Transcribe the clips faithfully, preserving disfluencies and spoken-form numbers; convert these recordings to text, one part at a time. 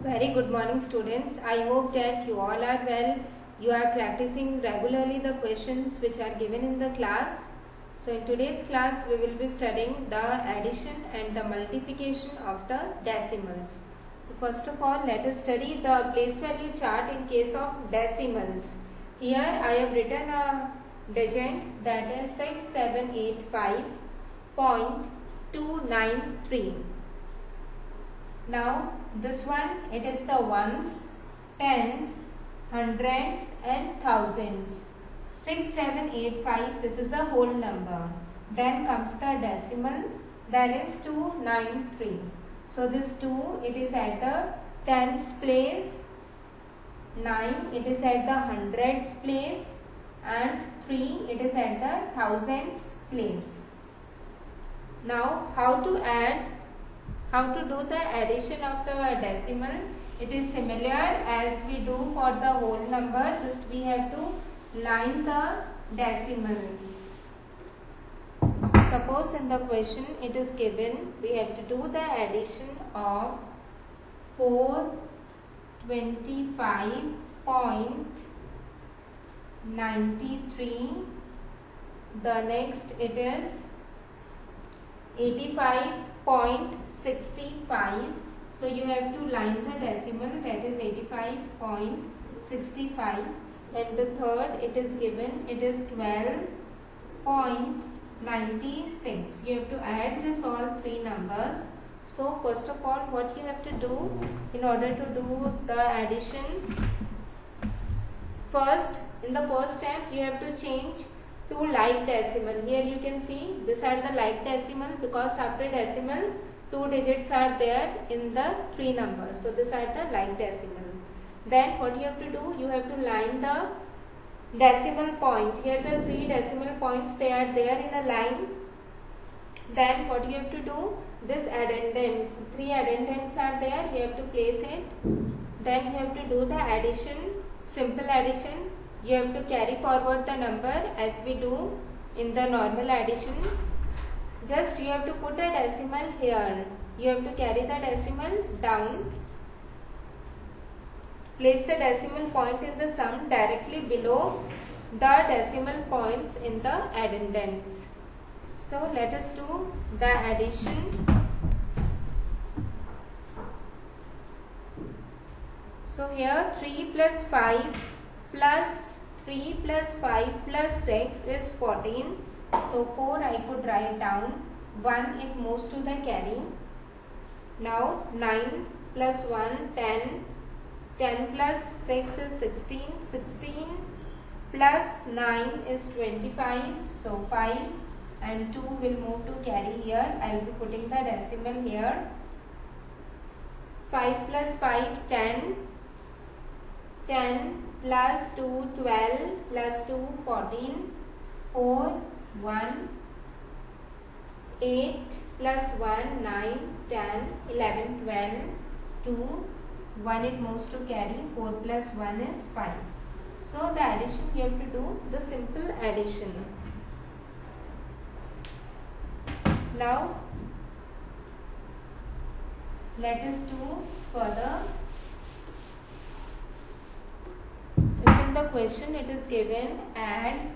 Very good morning, students. I hope that you all are well. You are practicing regularly the questions which are given in the class. So in today's class we will be studying the addition and the multiplication of the decimals. So first of all, let us study the place value chart in case of decimals. Here I have written a digit that is six seven eight five point two nine three. Now this one, it is the ones, tens, hundreds and thousands. six, seven, eight, five, this is the whole number. Then comes the decimal, that is two nine three. So this two, it is at the tens place, nine, it is at the hundreds place, and three, it is at the thousands place. Now how to add? How to do the addition of the decimal? It is similar as we do for the whole number, just we have to line the decimal. Suppose in the question it is given, we have to do the addition of four twenty-five point nine three, the next it is eighty-five point six five. So you have to line the decimal, that is eighty-five point six five, and the third it is given, it is twelve point nine six. You have to add this all three numbers. So first of all, what you have to do in order to do the addition, first in the first step you have to change to like decimal. Here you can see these are the like decimal because after decimal two digits are there in the three numbers. So these are the like decimal. Then what you have to do, you have to line the decimal point. Here the three decimal points, they are there in a line. Then what you have to do, this addendums, three addendums are there, you have to place it. Then you have to do the addition, simple addition. You have to carry forward the number as we do in the normal addition. Just you have to put a decimal here. You have to carry the decimal down. Place the decimal point in the sum directly below the decimal points in the addendums. So let us do the addition. So here three plus five plus three plus five plus six is fourteen. So four I could write down. one it moves to the carry. Now nine plus one, ten. ten plus six is sixteen. sixteen plus nine is twenty-five. So five and two will move to carry here. I will be putting the decimal here. five plus five, ten. ten plus two, twelve, plus two, fourteen, four, one, eight, plus one, nine, ten, eleven, twelve, two, one it moves to carry, four plus one is five. So the addition you have to do, the simple addition. Now let us do further. In the question it is given, add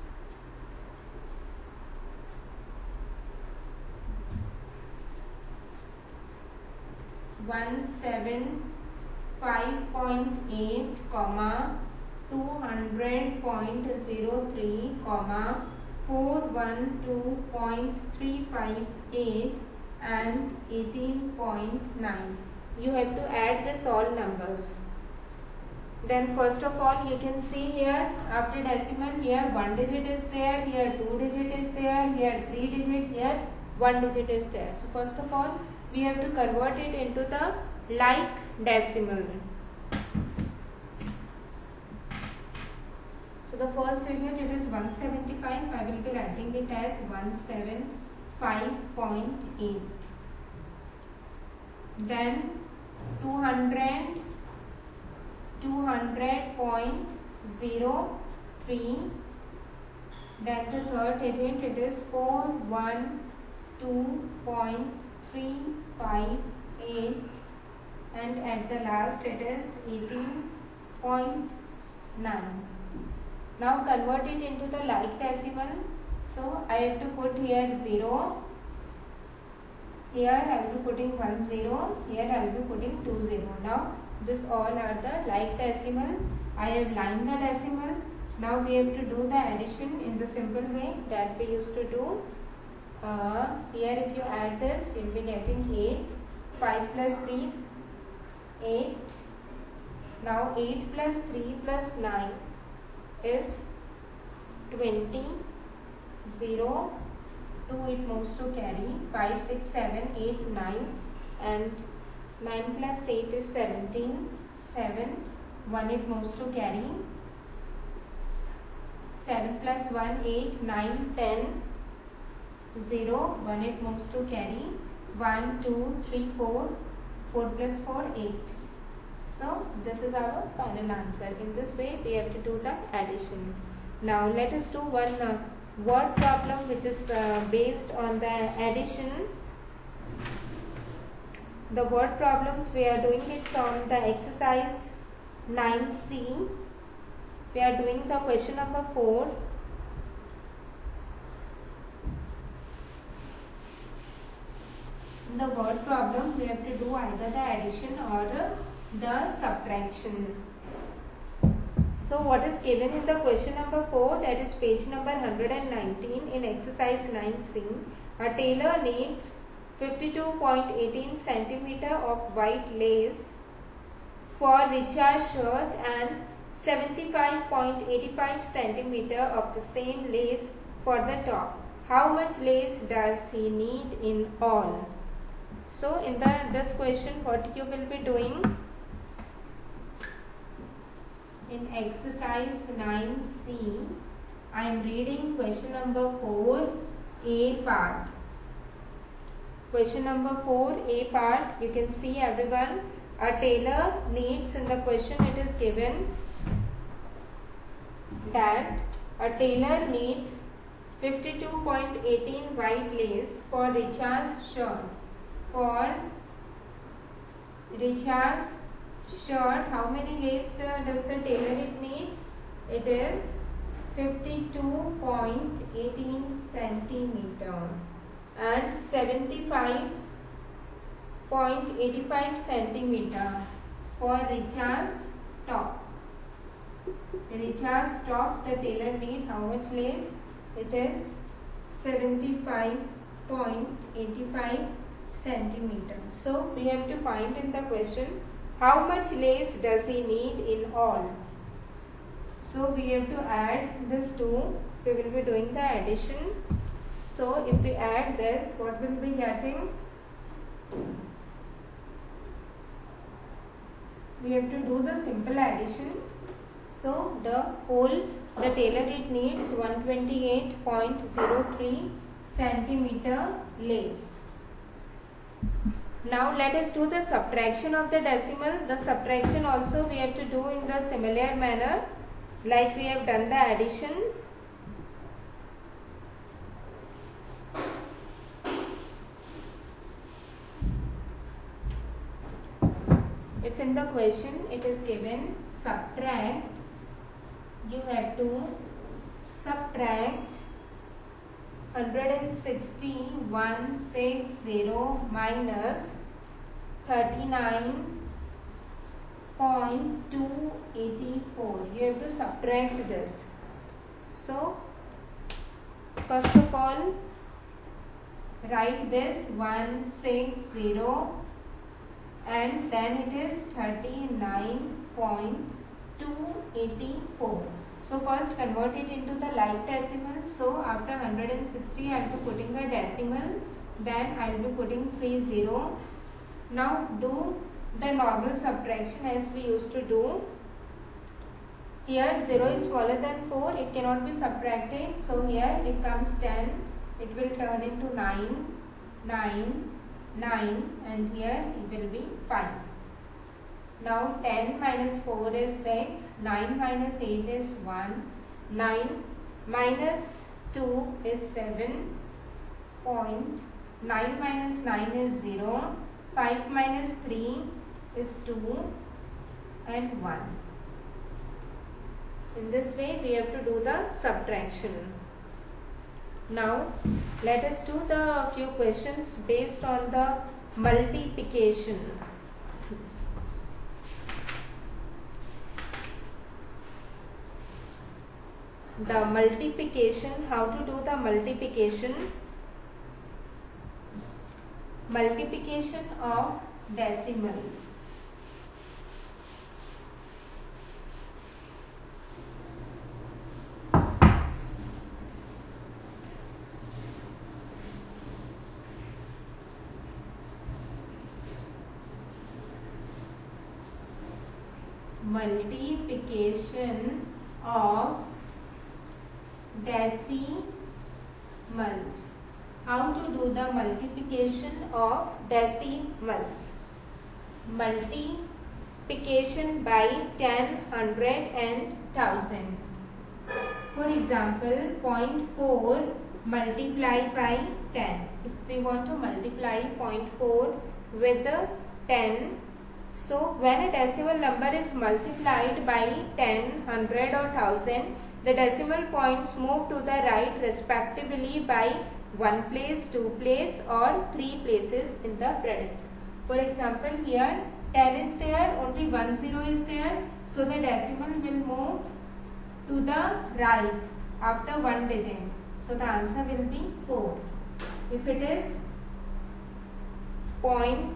one seven five point eight, comma two hundred point zero three, comma four one two point three five eight and eighteen point nine. You have to add this all numbers. Then first of all you can see here after decimal, here one digit is there, here two digit is there, here three digit, here one digit is there. So first of all we have to convert it into the like decimal. So the first digit it is one seventy-five, I will be writing it as one seventy-five point eight. Then two hundred, two hundred point zero three. Then the third digit it is four one two point three five eight and at the last it is eighteen point nine. Now convert it into the like decimal. So I have to put here zero. Here I will be putting one zero. Here I will be putting two zero. Now this all are the like decimal. I have lined the decimal. Now we have to do the addition in the simple way that we used to do. Uh, here if you add this, you will be getting eight. five plus three, eight. Now eight plus three plus nine is twenty. zero, two it moves to carry. five, six, seven, eight, nine. And nine plus eight is seventeen. seven, one it moves to carry. seven plus one, eight, nine, ten, zero, one it moves to carry, one, two, three, four, four plus four, eight. So this is our final answer. In this way we have to do the addition. Now let us do one uh, word problem which is uh, based on the addition. The word problems we are doing it from the exercise nine C. We are doing the question number four. In the word problem, we have to do either the addition or the subtraction. So what is given in the question number four, that is page number one hundred nineteen in exercise nine C. A tailor needs fifty-two point one eight centimeter of white lace for Richard's shirt and seventy-five point eight five centimeter of the same lace for the top. How much lace does he need in all? So in the this question what you will be doing in exercise nine C, I am reading question number four A part. Question number four A part, you can see everyone, a tailor needs, in the question it is given that a tailor needs fifty-two point one eight white lace for Richard's shirt. For Richard's shirt, how many lace uh, does the tailor it needs? It is fifty-two point one eight centimeter and seventy-five point eight five centimeter for Richard's top. Richard's top, the tailor need how much lace? It is seventy-five point eight five centimeter. So we have to find in the question how much lace does he need in all. So we have to add this two. We will be doing the addition. So if we add this, what will be getting? We have to do the simple addition. So the whole, the tailor it needs one hundred twenty-eight point zero three centimeter lace. Now let us do the subtraction of the decimal. The subtraction also we have to do in the similar manner like we have done the addition. If in the question it is given subtract, you have to subtract one hundred sixty, one hundred sixty minus thirty-nine point two eight four. You have to subtract this. So first of all write this one hundred sixty and then it is thirty-nine point two eight four. So first convert it into the like decimal. So after one hundred sixty I will be putting a decimal, then I will be putting three zero. Now do the normal subtraction as we used to do. Here zero is smaller than four, it cannot be subtracted. So here it comes ten, it will turn into nine, nine, nine, and here it will be five. Now ten minus four is six, nine minus eight is one, nine minus two is seven point, nine minus nine is zero, five minus three is two and one. In this way we have to do the subtraction. Now let us do the few questions based on the multiplication. The multiplication, how to do the multiplication? Multiplication of decimals. Multiplication of decimals. How to do the multiplication of decimals? Multiplication by ten, hundred and thousand. For example, zero point four multiplied by ten. If we want to multiply zero point four with ten, so when a decimal number is multiplied by ten, hundred or thousand, the decimal points move to the right respectively by one place, two place or three places in the product. For example, here ten is there, only one zero is there, so the decimal will move to the right after one digit. So the answer will be four. If it is zero point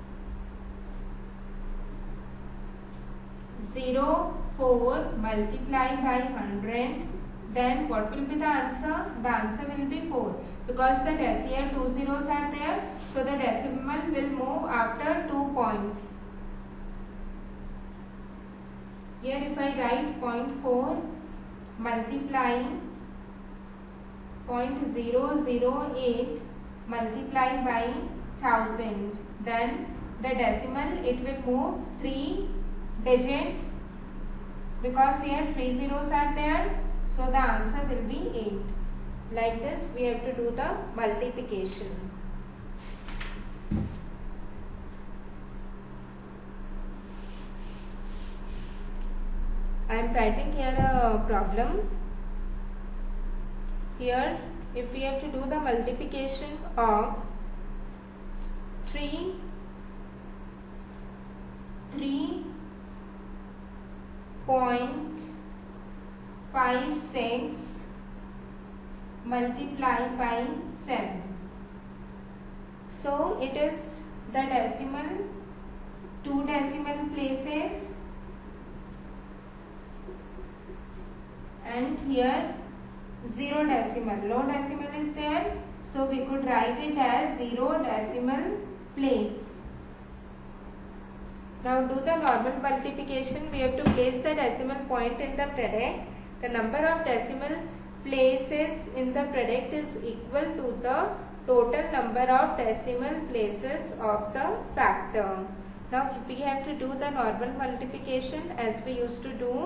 zero four multiplied by one hundred, then what will be the answer? The answer will be four, because the decimal two zeros are there, so the decimal will move after two points. Here if I write zero point four multiplying zero point zero zero eight multiplied by one thousand, then the decimal, it will move three digits, because here three zeros are there, so the answer will be eight. Like this we have to do the multiplication. I am writing here a problem. Here if we have to do the multiplication of three, three point five six multiplied by seven. So it is the decimal, two decimal places, and here zero decimal, low decimal is there, so we could write it as zero decimal place. Now do the normal multiplication. We have to place the decimal point in the product. The number of decimal places in the product is equal to the total number of decimal places of the factor. Now we have to do the normal multiplication as we used to do.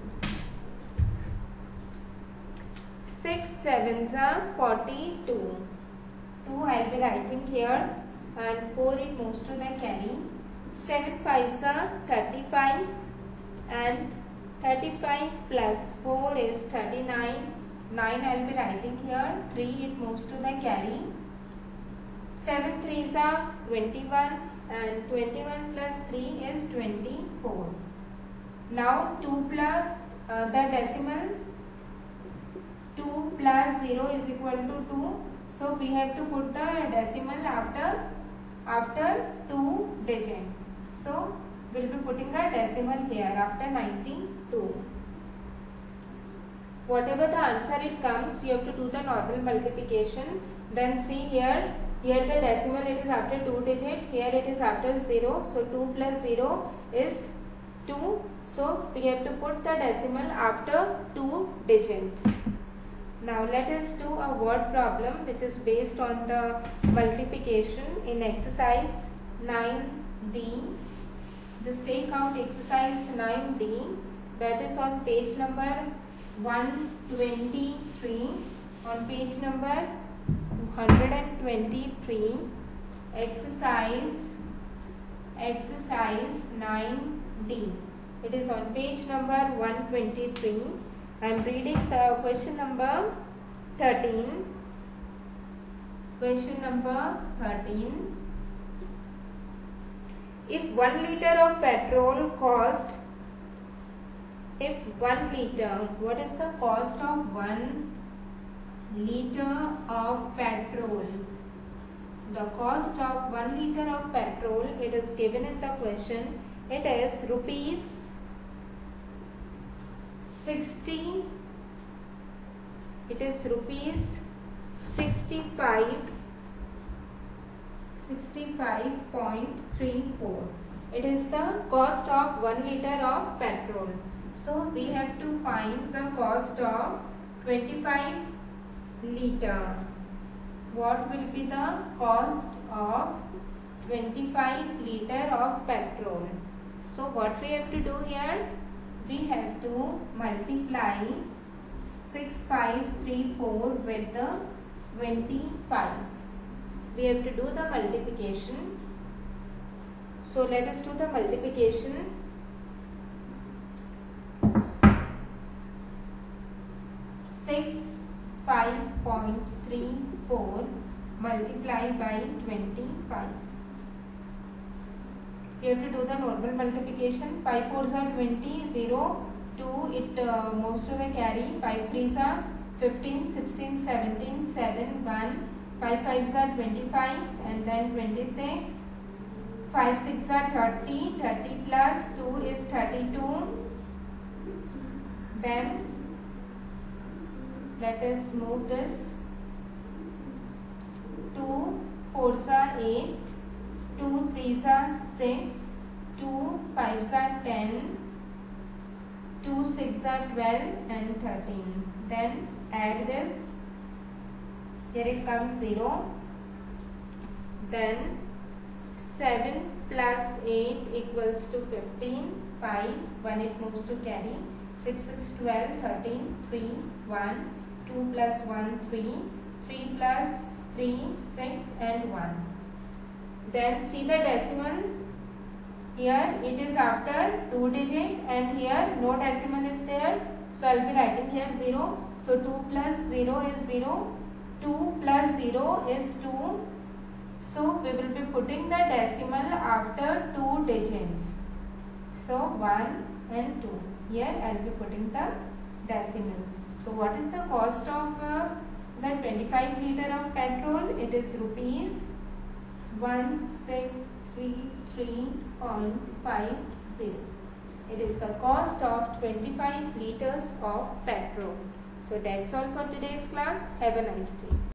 six sevens are forty-two. two I will be writing here, and four it moves to the carry. seven fives are thirty-five, and thirty-five plus four is thirty-nine. nine I will be writing here, three it moves to the carry. seven threes are twenty-one, and twenty-one plus three is twenty-four. Now two plus uh, the decimal two plus zero is equal to two. So we have to put the decimal after after two digit. So we will be putting the decimal here after ninety-two. Whatever the answer it comes, you have to do the normal multiplication. Then see here, here the decimal it is after two digit, here it is after zero. So two plus zero is two. So we have to put the decimal after two digits. Now let us do a word problem which is based on the multiplication in exercise nine D. Just take out exercise nine D, that is on page number one twenty-three. On page number two hundred twenty-three, exercise exercise nine D. It is on page number one twenty-three. I am reading the question number thirteen. Question number thirteen. If one liter of petrol cost, if one liter, what is the cost of one liter of petrol? The cost of one liter of petrol, it is given in the question. It is rupees sixty. It is rupees sixty-five. sixty-five point three four. It is the cost of one liter of petrol. So we have to find the cost of twenty-five liter. What will be the cost of twenty-five liter of petrol? So what we have to do here? We have to multiply six thousand five hundred thirty-four with the twenty-five. We have to do the multiplication. So let us do the multiplication. six hundred five point three four multiplied by twenty-five. We have to do the normal multiplication. five fours are twenty, zero, two, it uh, moves to the carry, five threes are fifteen, sixteen, seventeen, seven, one, five fives are twenty-five and then twenty-six, five six are thirty, thirty plus two is thirty-two, then let us move this, two fours are eight, two threes are six, two fives are ten, two six are twelve and thirteen. Then add this, here it comes zero, then seven plus eight equals to fifteen, five, one it moves to carry, six six twelve, thirteen, three, one, two plus one, three, three plus three, six and one. Then see the decimal, here it is after two digit and here no decimal is there. So I will be writing here zero. So two plus zero is zero, two plus zero is two. So we will be putting the decimal after two digits. So one and two. Here I will be putting the decimal. So what is the cost of uh, the twenty-five liter of petrol? It is rupees one six three three point five zero. It is the cost of twenty-five liters of petrol. So that's all for today's class. Have a nice day.